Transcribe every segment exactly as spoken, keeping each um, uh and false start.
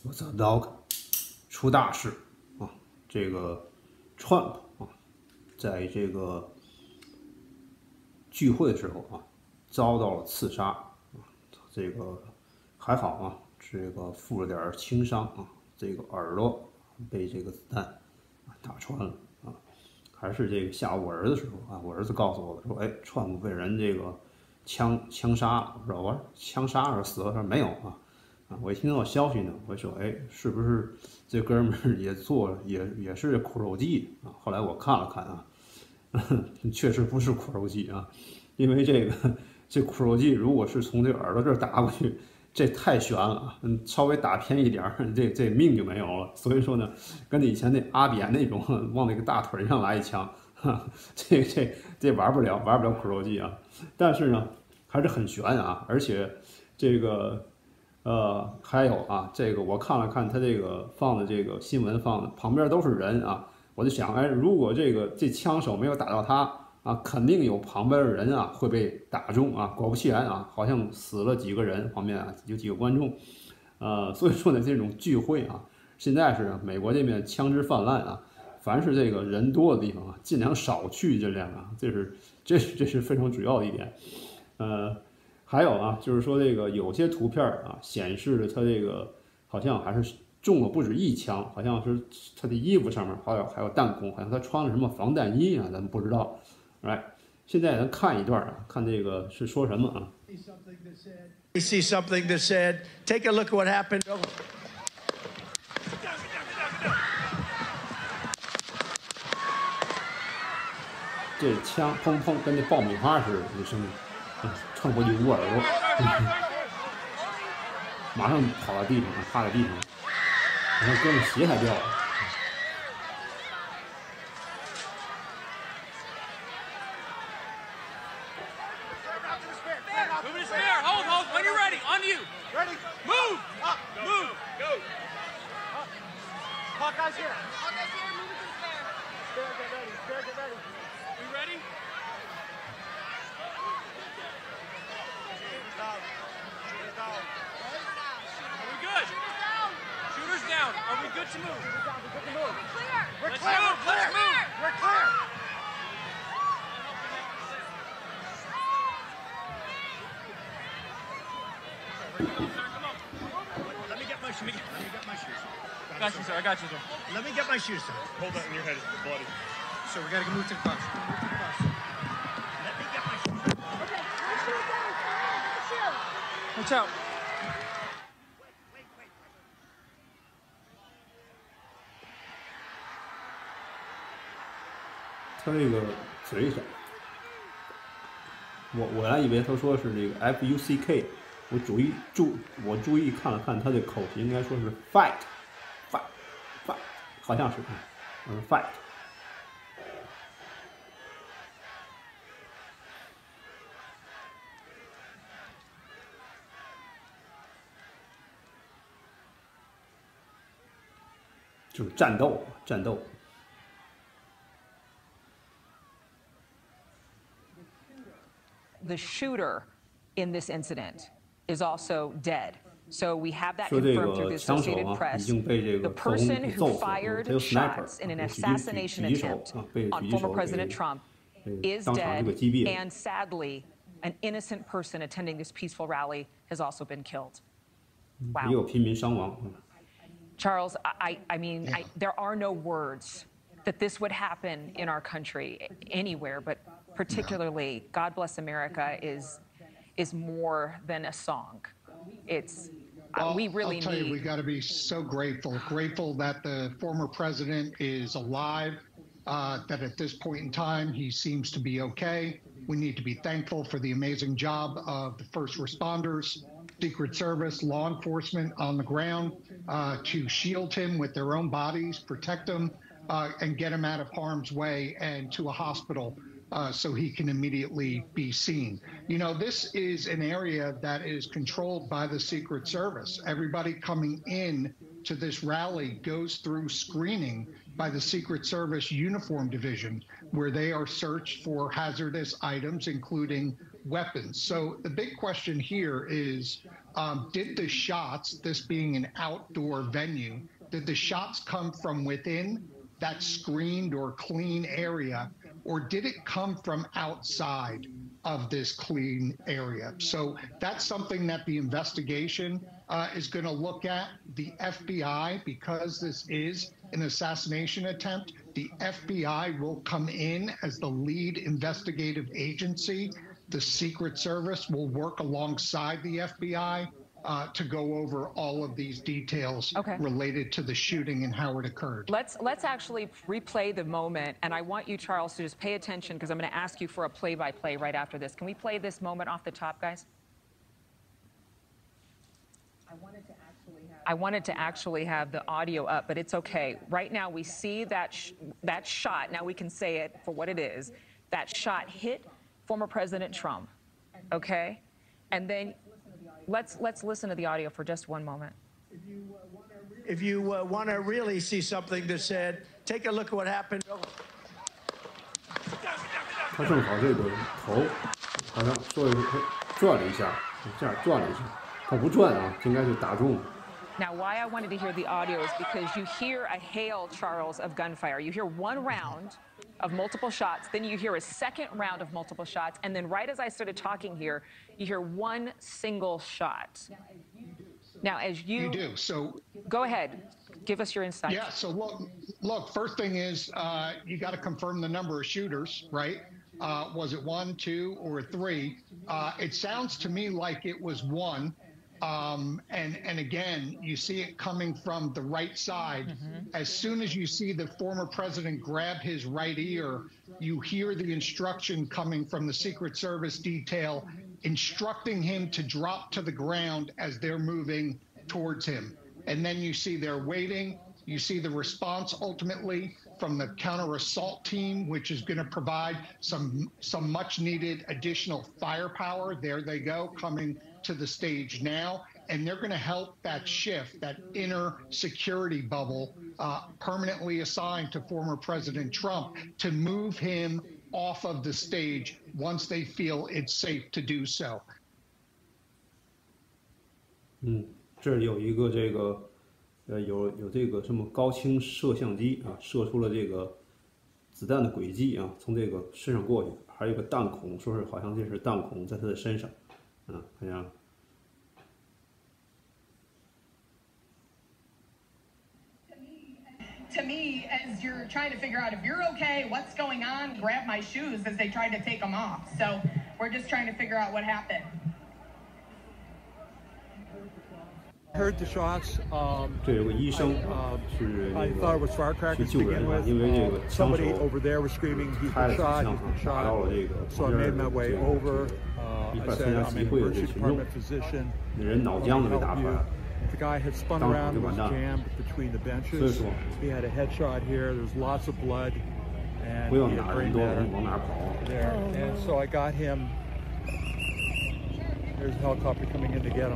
The dog 出大事啊！这个 Trump 啊，在这个聚会的时候啊，遭到了刺杀啊，这个还好啊，这个负了点轻伤啊，这个耳朵被这个子弹啊打穿了啊，还是这个吓我儿子的时候啊，我儿子告诉我说，哎，川普被人这个枪枪杀了，我说我说枪杀还是死了？他说没有啊。啊，我一听到消息呢，我说，哎，是不是这哥们儿也做也也是苦肉计啊？后来我看了看啊，确实不是苦肉计啊，因为这个这苦肉计如果是从这个耳朵这儿打过去，这太悬了啊，嗯，稍微打偏一点儿，这这命就没有了。所以说呢，跟以前那阿扁那种往那个大腿上来一枪，哈，这这这玩不了，玩不了苦肉计啊。但是呢，还是很悬啊，而且这个。呃，还有啊，这个我看了看他这个放的这个新闻放的旁边都是人啊，我就想，哎，如果这个这枪手没有打到他啊，肯定有旁边的人啊会被打中啊。果不其然啊，好像死了几个人，旁边啊有几个观众，呃，所以说呢，这种聚会啊，现在是美国这边枪支泛滥啊，凡是这个人多的地方啊，尽量少去，尽量啊，这是这这是非常主要的一点，呃。还有啊，就是说这个有些图片啊，显示的他这个好像还是中了不止一枪，好像是他的衣服上面还有还有弹孔，好像他穿了什么防弹衣啊，咱们不知道。来，现在咱看一段啊，看这个是说什么啊 We see something that said, take a look at what happened. 这枪砰砰跟那爆米花似的，这声音。窜过去捂耳朵，马上跑到地上，趴在地上，然后哥们鞋还掉了。 I got you, sir. I got you, sir. Let me get my shoes, sir. Hold that in your head. It's bloody. So we gotta move to the bus. Move to the bus. Let me get my shoes. Okay, my shoes down. My shoes. Watch out. Wait, wait, wait. 他这个嘴上，我我还以为他说是这个 F U C K， 我注意注我注意看了看他的口型，应该说是 fight，fight，fight， 好像是，嗯 fight。就是战斗，战斗。 The shooter in this incident is also dead. So we have that 说这 confirmed through 个 the 枪手 Associated 啊，已 Press. 经被这 The 个走 person 给 who 揍死了， fired 他有 sniper shots in an 啊，狙击狙 assassination 击手 attempt 啊，被 on 狙击 former 手 President 给 Trump 这个 is 当场就 dead, 给击毙了。 and sadly, an innocent person attending this peaceful rally has also been killed. 也有 Wow. 平民伤亡。 Charles, I, I mean, I, there are no words that this would happen in our country, anywhere, but particularly, God Bless America is is more than a song. It's uh, Well, we really I'll tell need. you, we got to be so grateful, grateful that the former president is alive, uh, that at this point in time he seems to be okay. We need to be thankful for the amazing job of the first responders, Secret Service, law enforcement on the ground uh, to shield him with their own bodies, protect him, uh, and get him out of harm's way and to a hospital. Uh, so he can immediately be seen. You know, this is an area that is controlled by the Secret Service. Everybody coming in to this rally goes through screening by the Secret Service Uniform Division, where they are searched for hazardous items, including weapons. So the big question here is, Um, did the shots, this being an outdoor venue, did the shots come from within that screened or clean area, or did it come from outside of this clean area? So that's something that the investigation uh, is going to look at. The F B I, because this is an assassination attempt, the F B I will come in as the lead investigative agency. The Secret Service will work alongside the F B I uh, to go over all of these details okay. related to the shooting and how it occurred. Let's let's actually replay the moment, and I want you, Charles, to just pay attention because I'm going to ask you for a play-by-play right after this. Can we play this moment off the top, guys? I wanted to actually have, I wanted to actually have the audio up, but it's okay. Right now, we see that sh that shot. Now we can say it for what it is. That shot hit former President Trump. Okay, and then let's let's listen to the audio for just one moment. If you uh, want to really see something that said, take a look at what happened. 他正好这个头好像说的是转了一下，这样转了一下，他不转啊，应该就打中了。 Now, why I wanted to hear the audio is because you hear a hail, Charles, of gunfire. You hear one round of multiple shots, then you hear a second round of multiple shots, and then right as I started talking here, you hear one single shot. Now, as you, You do. So go ahead, give us your insight. yeah. So look, look. First thing is uh, you got to confirm the number of shooters, right? Uh, was it one, two, or three? Uh, it sounds to me like it was one. Um, and, and again, you see it coming from the right side. Mm-hmm. As soon as you see the former president grab his right ear, you hear the instruction coming from the Secret Service detail instructing him to drop to the ground as they're moving towards him. And then you see they're waiting. You see the response ultimately from the counter assault team, which is going to provide some some much needed additional firepower. There they go, coming to the stage now, and they're going to help that shift, that inner security bubble uh, permanently assigned to former President Trump, to move him off of the stage once they feel it's safe to do so. 嗯，这里有一个这个，呃，有有这个什么高清摄像机啊，射出了这个子弹的轨迹啊，从这个身上过去，还有一个弹孔，说是好像这是弹孔在他的身上。 嗯，看见了。 To me, as you're trying to figure out if you're okay, what's going on, grab my shoes as they tried to take them off. So we're just trying to figure out what happened. Heard the shots. Um, 这有个医生 uh, 是 I 那 thought it 个 was 去 firecrackers 救 to 人 begin 啊， with. 因为这 Uh, 个枪 somebody 手 over there was screaming, he's 开了 been 几 shot, 枪 he's 啊， been 打到了 shot. 这个 So 旁 I 边 made 的 my 这 way 个 over. 一 Uh, 块 I 参 said, 加 I'm 集 an 会的这 emergency 群众， department physician. 那人脑 Let 浆 me 都被 help 打出来 you. 了。 The guy had spun 当场 around 就 and 完 was 蛋了。 jammed between the 所以 benches. 说， He had a headshot here. There's lots of blood. And 不要 he 哪 had 人 brain 多 matter 往哪跑。 there. And so I got him. There's a helicopter coming in to get him.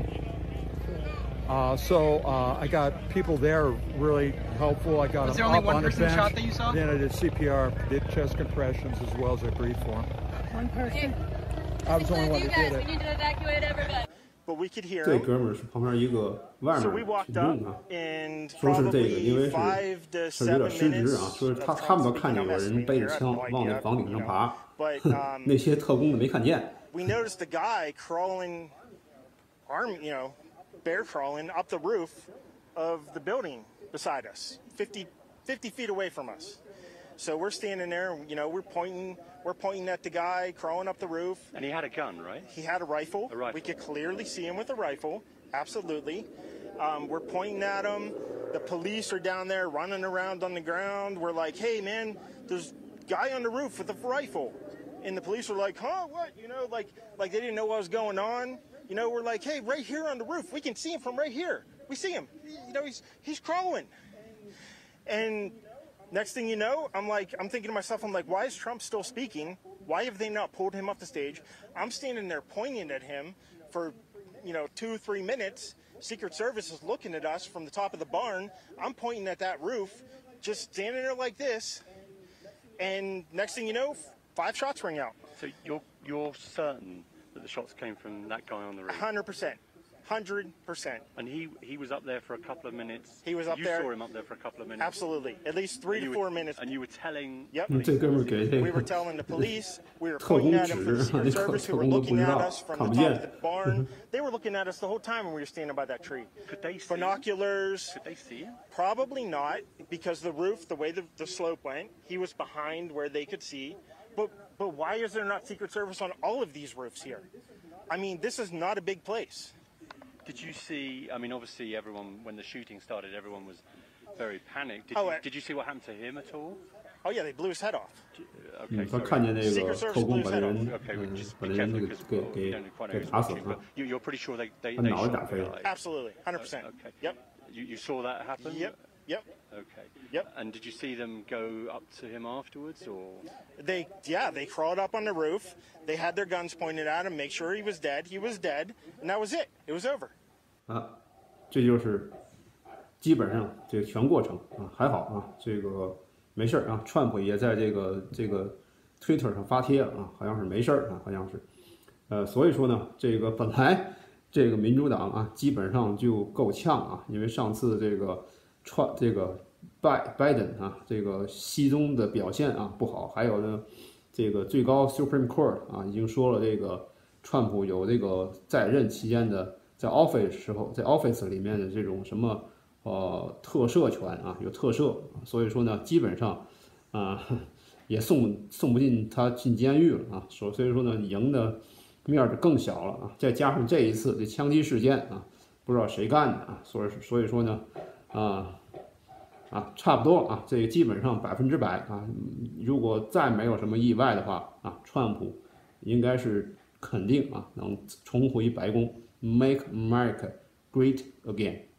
Uh, so uh, I got people there really helpful. I got Was him there only up one on the person bench. shot that you saw? Then I did C P R, did chest compressions as well as I breathed for him. One person. I was the only one You who guys, did we it. need to evacuate everybody. But we could hear 这 him. 哥们儿是旁边一个外 So 面 we 群 walked 众 up 啊， and 说是这个，因为 probably 是 five to 是有点 seven 失职 minutes 啊，说是他 of 他们 Trump 都看 speaking 见 on 有 that 人 screen 背 here. 着 I 枪 have no 往那 idea, 房顶 you 上 know. 爬， But um, 那些特工的没看见。 we noticed the guy crawling, arm, you know, bear crawling up the roof of the building beside us, fifty, fifty feet away from us. So we're standing there, you know, we're pointing, we're pointing at the guy crawling up the roof. And he had a gun, right? He had a rifle. A rifle. We could clearly see him with a rifle. Absolutely. Um, we're pointing at him. The police are down there running around on the ground. We're like, hey, man, there's a guy on the roof with a rifle. And the police are like, huh, what? You know, like, like they didn't know what was going on. You know, we're like, hey, right here on the roof. We can see him from right here. We see him. You know, he's he's crawling. And next thing you know, I'm like, I'm thinking to myself, I'm like, why is Trump still speaking? Why have they not pulled him off the stage? I'm standing there pointing at him for, you know, two, three minutes. Secret Service is looking at us from the top of the barn. I'm pointing at that roof, just standing there like this. And next thing you know, five shots ring out. So you're you're certain that the shots came from that guy on the roof? one hundred percent. Hundred percent. And he he was up there for a couple of minutes. He was up you there. You saw him up there for a couple of minutes. Absolutely, at least three to four were, minutes. And you were telling. Yep. We were telling the police. We were pointing at them from the Secret Service, who were looking at us from the top of the barn. They were looking at us the whole time when we were standing by that tree. Could they see binoculars? Could they see him? Probably not, because the roof, the way the, the slope went, he was behind where they could see. But but why is there not Secret Service on all of these roofs here? I mean, this is not a big place. Did you see, I mean, obviously everyone, when the shooting started, everyone was very panicked. Did, oh, you, uh, did you see what happened to him at all? Oh, yeah, they blew his head off. Okay, 他看见那个 Secret 特 Service 工 blew 把 his 那 head 人 off. 嗯嗯把那人那个给给给打死了， You, you're pretty sure they they 把 they 脑袋 shot 打飞 the 了。 guy. Absolutely, one hundred percent. Okay. Yep. You, you saw that happen? Yep. Yep. Okay. Yep. And did you see them go up to him afterwards, or? They, yeah, they crawled up on the roof. They had their guns pointed at him, make sure he was dead. He was dead, and that was it. It was over. 啊，这就是基本上这个全过程啊，还好啊，这个没事儿啊。川普也在这个这个 Twitter 上发帖了啊，好像是没事儿啊，好像是。呃，所以说呢，这个本来这个民主党啊，基本上就够呛啊，因为上次这个川这个拜拜登啊，这个西中的表现啊不好，还有呢，这个最高 Supreme Court 啊已经说了，这个川普有这个在任期间的在 office 时候，在 office 里面的这种什么呃特赦权啊，有特赦，所以说呢，基本上啊也送送不进他进监狱了啊，所所以说呢，赢的面儿就更小了啊，再加上这一次这枪击事件啊，不知道谁干的啊，所以所以说呢，啊啊差不多啊，这个基本上百分之百啊，如果再没有什么意外的话啊，川普应该是肯定啊能重回白宫 ，Make America Great Again。